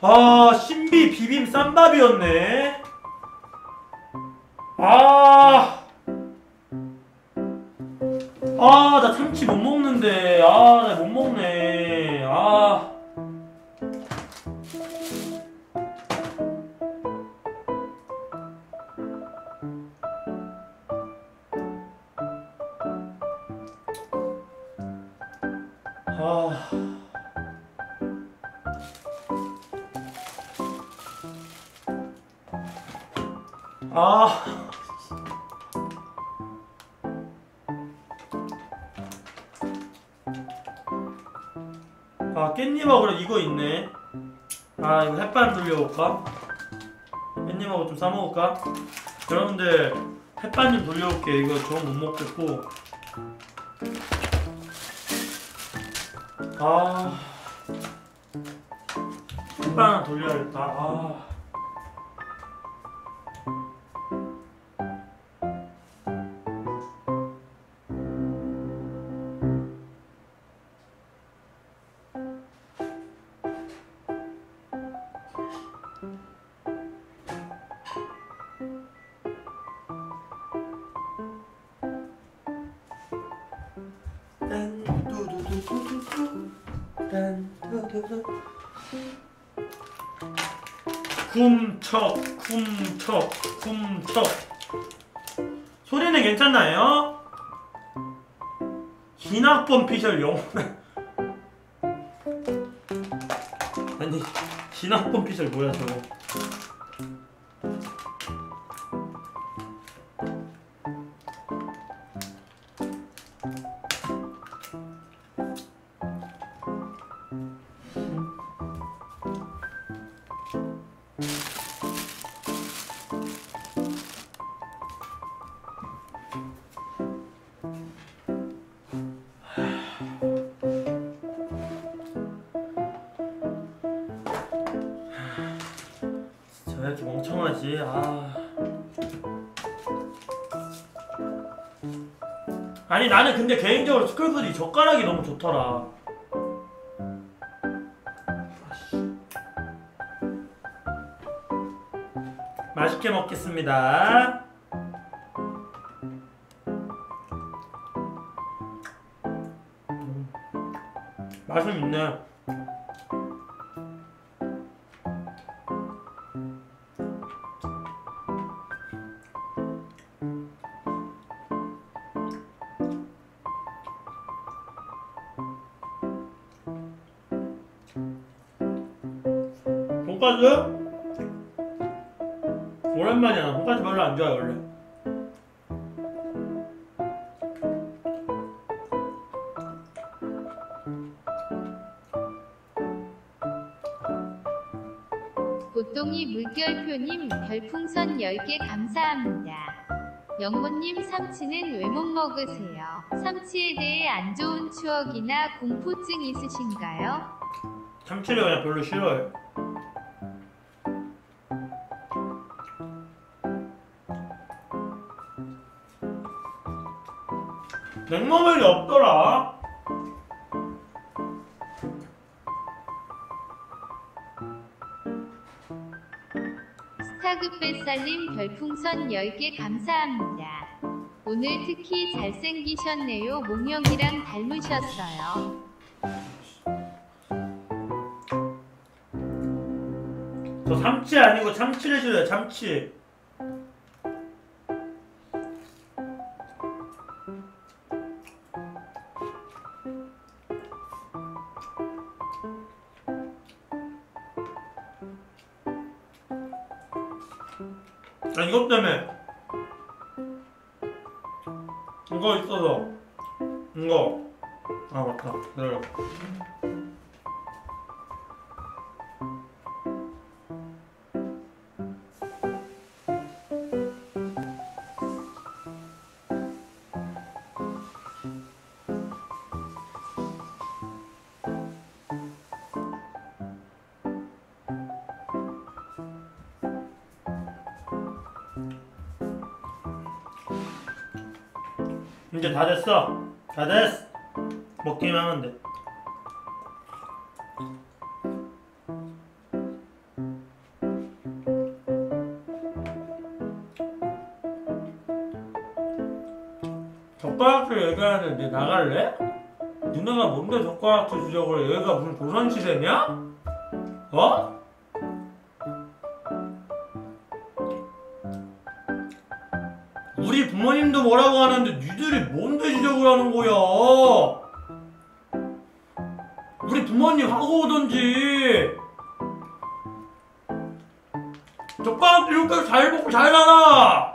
아, 신비 비빔 쌈밥이었네. 아, 나 참치 못 먹는데. 나 못 먹네. 깻잎하고 이거 있네. 이거 햇반 돌려볼까? 깻잎하고 좀 싸먹을까? 여러분들, 햇반 좀 돌려볼게. 이거 저 못 먹겠고. 햇반 하나 돌려야겠다. 쿰척. 소리는 괜찮나요? 진학번 피셜 영혼의 아니, 진학번 피셜 뭐야 저거. 왜 이렇게 멍청하지? 아니, 나는 근데 개인적으로 스쿨푸드 이 젓가락이 너무 좋더라. 맛있게 먹겠습니다. 맛은 있네. 돈까스? 오랜만이야. 나 돈까스 별로 안 좋아해 원래. 보통이 물결표님 별풍선 10개 감사합니다. 영모님 삼치는 왜 못 먹으세요? 삼치에 대해 안 좋은 추억이나 공포증 있으신가요? 참치를 그냥 별로 싫어해. 냉모밀이 없더라. 스타그뱃살님 별풍선 10개 감사합니다. 오늘 특히 잘생기셨네요. 몽영이랑 닮으셨어요. 저 삼치 아니고 참치를 싫어해. 참치. 이것 때문에 이거 있어서 이거 맞다. 기다려. 이제 다 됐어. 다 됐어. 먹기만 하면 돼. 젓가락질 얘기하는데 나갈래? 누나가 뭔데 젓가락질 주려고 그래? 얘가 무슨 조선시대냐? 어? 우리 부모님도 뭐라고 하는데 니들이 뭔데 지적을 하는 거야? 우리 부모님 하고 오던지. 젓가락질 이렇게 잘 먹고 잘 살아.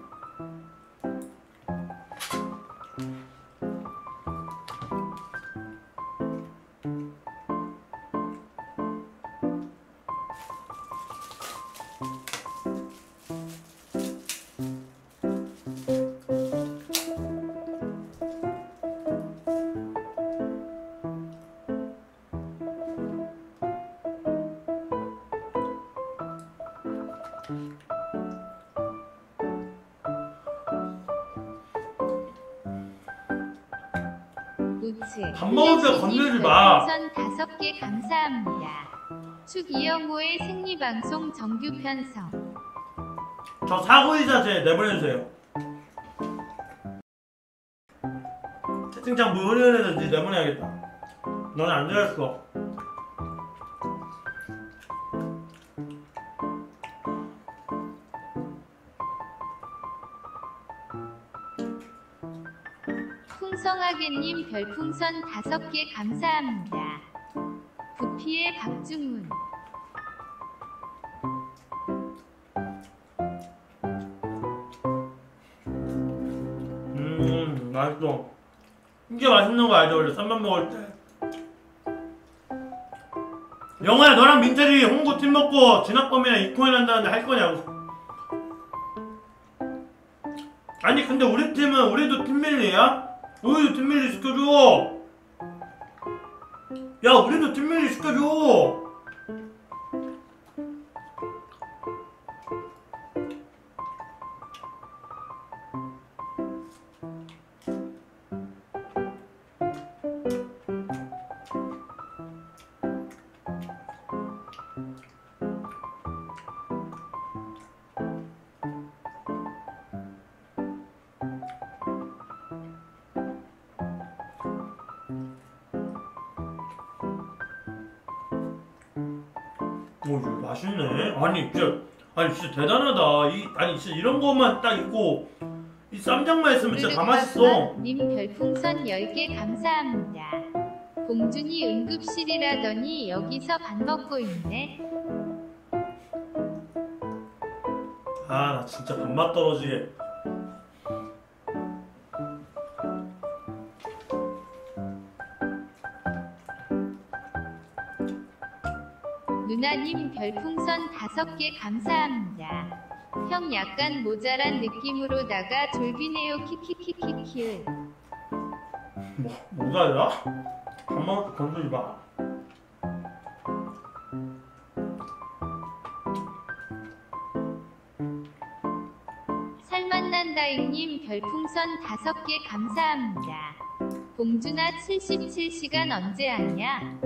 우츠 밥 먹을 때 건들지 마. 별풍선 5개 감사합니다. 축 이영호의 생리방송 정규 편성. 저 사고이자제 내보내주세요. 채팅창 무료에서 니 내보내야겠다. 너는 안 되겠어. 풍성하게님 별풍선 5개 감사합니다. 부피의 박중훈. 맛있어. 이게 맛있는 거 알죠? 원래 쌈밥 먹을 때. 영호야, 너랑 민철이 홍보 팀 먹고 진학범이랑 이코인 한다는데 할 거냐고. 아니 근데 우리 팀은 우리도 팀밀리야? 우리도 팀밀리 시켜줘. 야, 우리도 팀밀리 시켜줘. 오, 이거 맛있네. 아니 진짜 대단하다. 아니 진짜 이런 것만 딱 있고 이 쌈장만 있으면 진짜 다 맛있어. 님 별풍선 10개 감사합니다. 봉준이 응급실이라더니 여기서 밥 먹고 있네. 아, 나 진짜 밥맛 떨어지게. 누나님 별풍선 5개 감사합니다. 형 약간 모자란 느낌으로다가 졸비네요 키키키키키. 뭐가 아니라? 밥 먹을 때 건들지 마. 살맛난다잉님 별풍선 5개 감사합니다. 봉준아 77시간 언제 하냐?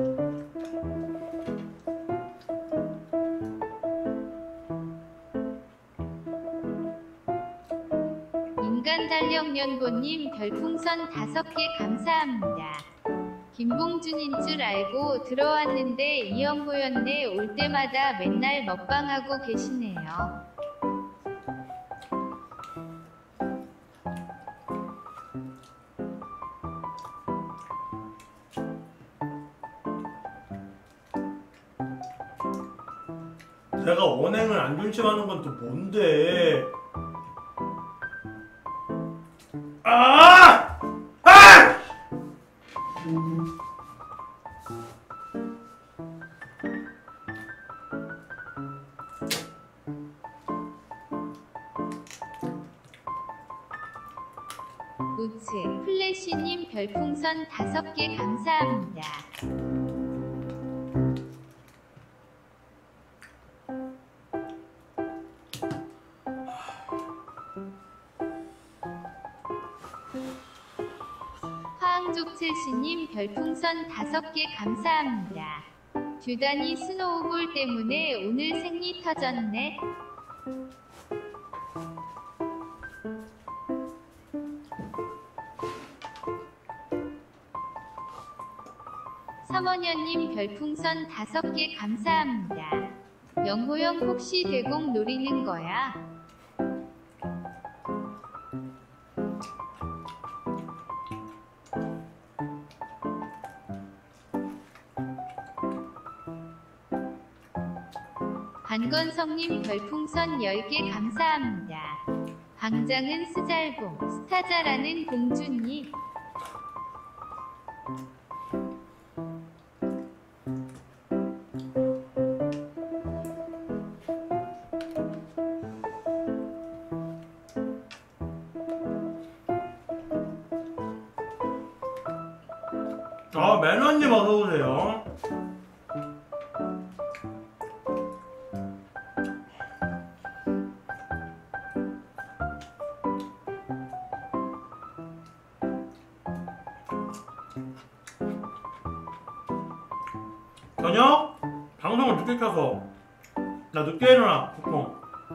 인간달력연보님 별풍선 5개 감사합니다. 김봉준인 줄 알고 들어왔는데 이영호였네. 올 때마다 맨날 먹방하고 계시네요. 내가 언행을 안 존심하는 건 또 뭔데? 아! 아! 우츠 플래시님 별풍선 5개 감사합니다. 황족칠씨님 별풍선 5개 감사합니다. 듀단이 스노우볼 때문에 오늘 생리 터졌네. 삼원현님 별풍선 5개 감사합니다. 영호형 혹시 대공 노리는 거야? 반건성님 별풍선 10개 감사합니다. 방장은 스잘봉, 스타자라는 공주님. 매너님 어서오세요. 저녁? 방송을 늦게 켜서 나 늦게 일어나 보통.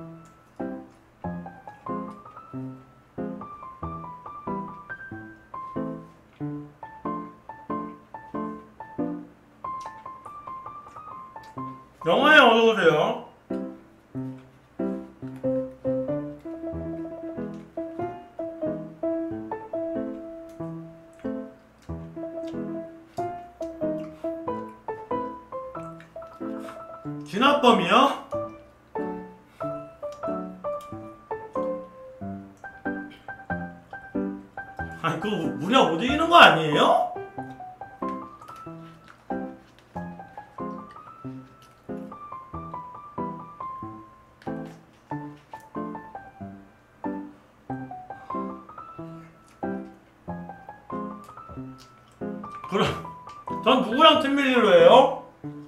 영화에 어서오세요. 진압범이요? 아니 그거 무려 못 이기는 거 아니에요? 그럼 전 누구랑 팀밀리로 해요?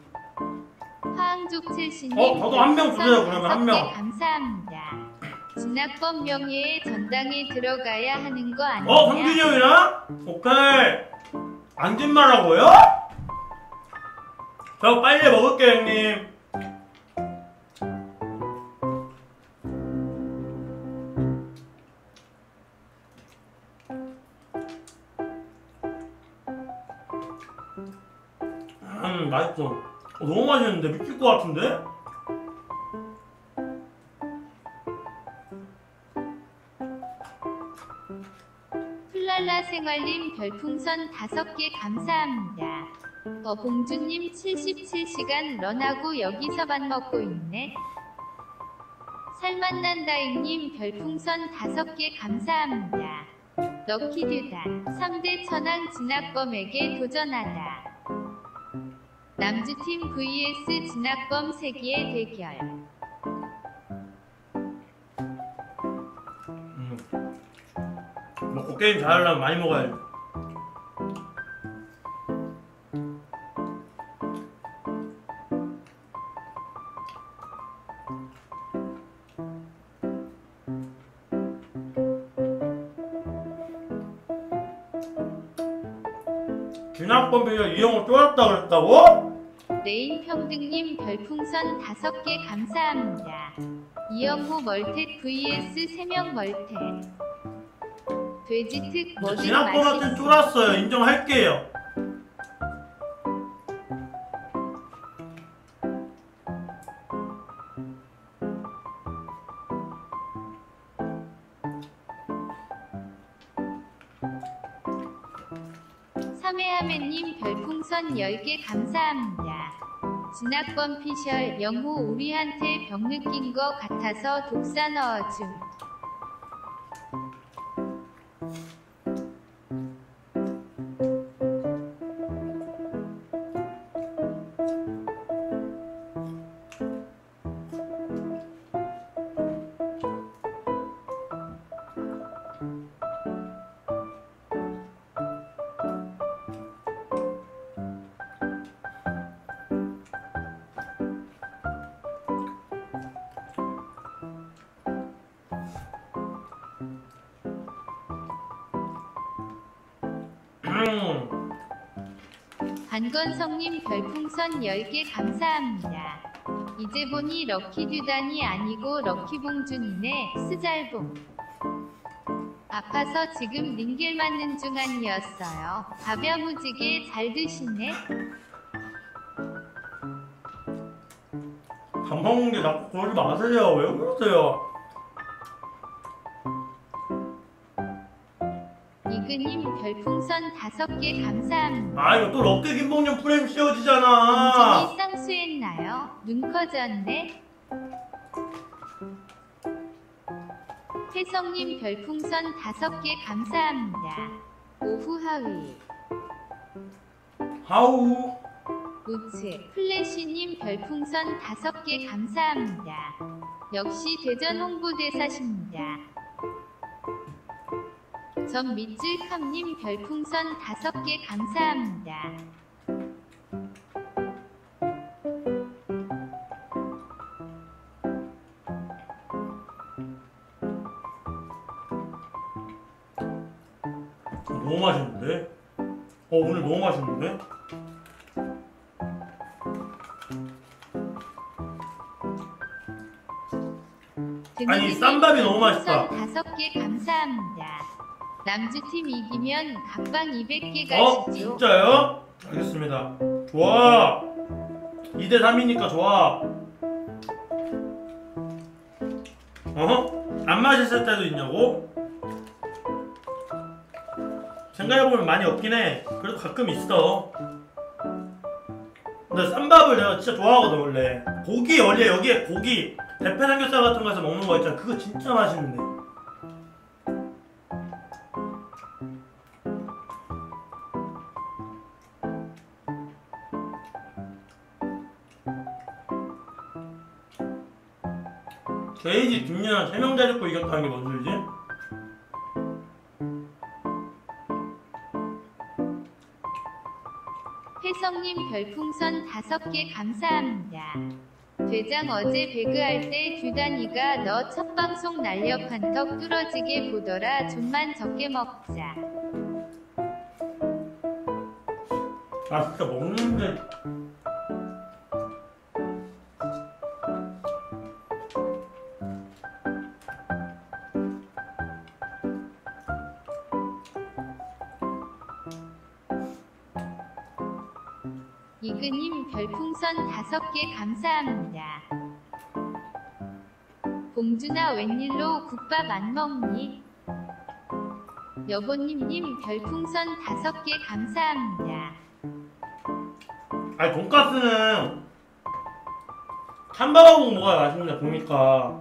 화항족칠신님 저도 한 명 주세요. 그러면 한 명. 감사합니다. 진학범 명예의 전당에 들어가야 하는 거 아니냐? 성균이 형이랑? 오케이. 안진마라고요? 저 빨리 먹을게요 형님. 맛있어. 너무 맛있는데 미칠 것 같은데? 플랄라 생활님 별풍선 5개 감사합니다. 봉주님 77시간 런하고 여기서 밥 먹고 있네. 살맛난다잉님 별풍선 5개 감사합니다. 럭키듀단 3대 천왕 진학범에게 도전하다. 남주팀 vs 진학범 세기의 대결. 먹고 게임 잘하려면 많이 먹어야지. 진학범 비교 이 형을 쫄았다 그랬다고? 레인평등님 별풍선 5개 감사합니다. 이영호 멀텟 vs 3명 멀텟. 돼지특 뭐든 진학범한테 쫄았어요. 인정할게요. 삼해하매님 별풍선 10개 감사합니다. 진학범 피셜 영호 우리한테 병 느낀 거 같아서 독사 넣어줌. 반건성님 별풍선 10개 감사합니다. 이제 보니 럭키듀단이 아니고 럭키봉준이네. 스잘봉. 아파서 지금 링겔 맞는 중 아니었어요. 밥야무지게 잘 드시네. 밥 먹는 게 자꾸 그러지 마세요. 왜 그러세요? 이그님 별풍선 5개 감사합니다. 아 이거 또 럭키 김봉년 프레임 씌워지잖아. 은진이 쌍수했나요? 눈 커졌네. 혜성님 별풍선 5개 감사합니다. 오후 하위. 하우. 우츠 플래시님 별풍선 5개 감사합니다. 역시 대전 홍보대사십니다. 전 밑줄캄님 별풍선 5개 감사합니다. 너무 맛있는데? 오늘 너무 맛있는데? 아니, 쌈밥이 너무 맛있다. 5개 감사합니다. 남주팀 이기면 각방 200개 어? 가시죠. 진짜요? 알겠습니다. 좋아. 2대 3이니까 좋아. 안 맛있을 때도 있냐고? 생각해보면 많이 없긴 해. 그래도 가끔 있어. 근데 쌈밥을 내가 진짜 좋아하거든 원래. 고기 원래 여기에 고기 대패 삼겹살 같은 거에서 먹는 거 있잖아. 그거 진짜 맛있는데. 제이지 김유나 3명 데리고 이겼다는 게 뭔 소리지? 혜성님 별풍선 5개 감사합니다. 대장 어제 배그할 때 규단이가 너 첫 방송 날렵 한턱 뚫어지게 보더라. 좀만 적게 먹자. 아 진짜 먹는데 이그님 별풍선 5개 감사합니다. 봉준아 웬일로 국밥 안 먹니? 여보님님 별풍선 5개 감사합니다. 아니 돈가스는 찬밥하고 먹어야 맛있네 보니까.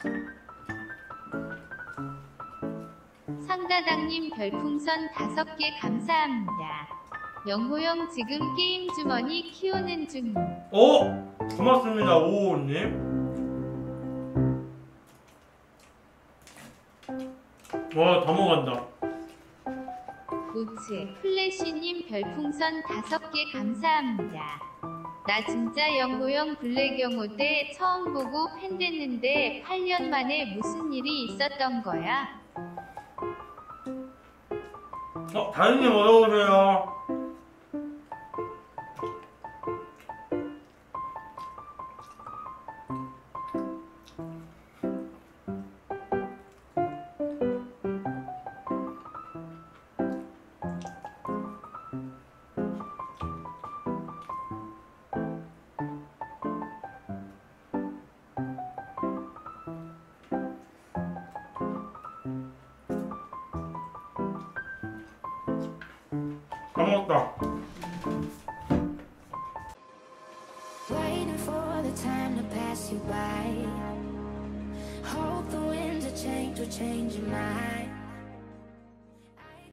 상다당님 별풍선 5개 감사합니다. 영호형 지금 게임 주머니 키우는 중. 고맙습니다 오호님. 와 다 먹어간다. 우츠 플래시님 별풍선 5개 감사합니다. 나 진짜 영호형 블랙영호 때 처음 보고 팬 됐는데 8년 만에 무슨 일이 있었던 거야? 다현님 어서오세요. 다 먹었다. Waiting for the time to pass you by. Hope the winds of change will change your mind.